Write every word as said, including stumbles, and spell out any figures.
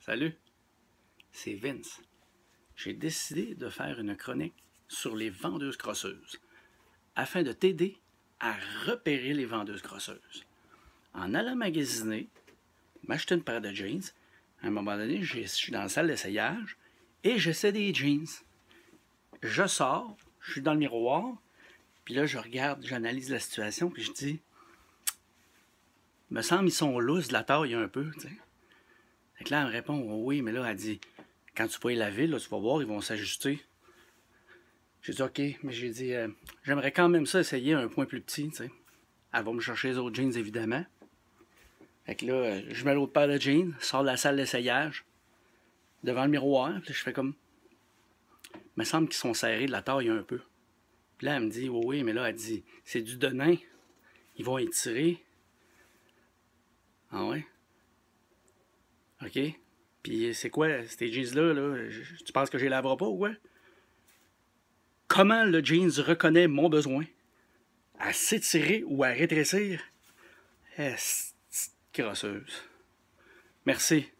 Salut, c'est Vince. J'ai décidé de faire une chronique sur les vendeuses crosseuses afin de t'aider à repérer les vendeuses crosseuses. En allant magasiner, m'acheter une paire de jeans, à un moment donné, je suis dans la salle d'essayage et j'essaie des jeans. Je sors, je suis dans le miroir, puis là, je regarde, j'analyse la situation, puis je dis, me semble ils sont lousses de la taille un peu, tu sais. Fait que là, elle me répond, oh, oui, mais là, elle dit, quand tu vas les laver, là, tu vas voir, ils vont s'ajuster. J'ai dit, OK, mais j'ai dit, euh, j'aimerais quand même ça essayer un point plus petit, tu sais. Elle va me chercher les autres jeans, évidemment. Fait que là, euh, je mets l'autre paire de jeans, sors de la salle d'essayage, devant le miroir, puis là, je fais comme, il me semble qu'ils sont serrés de la taille un peu. Puis là, elle me dit, oh, oui, mais là, elle dit, c'est du denain, ils vont étirer. Ah ouais? OK. Puis c'est quoi, ces jeans-là, là? Tu penses que je les laverai pas ou quoi? Comment le jeans reconnaît mon besoin? À s'étirer ou à rétrécir? Est crosseuse. Merci.